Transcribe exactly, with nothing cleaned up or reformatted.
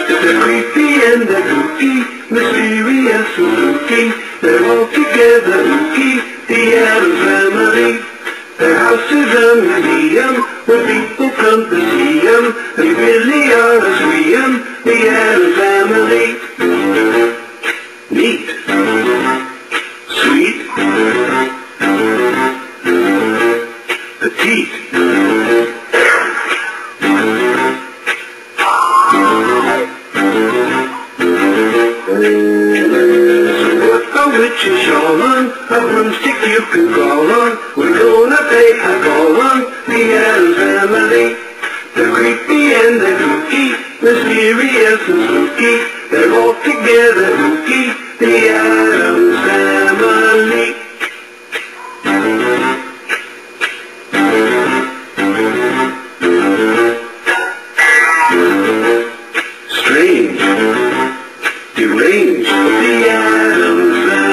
They're creepy and they're kooky, mysterious and spooky. They're all together kooky, the Addams Family. Their house is a museum where people come to see them. They really are a swee'em, the Addams Family. Neat. Sweet. Petite. Which is shaman, a broomstick you can call on. We're gonna pay a call on the Addams Family. They're creepy and they're kooky, mysterious and spooky. They're all together kooky, the Addams Family. Strange, deranged, the Addams Family.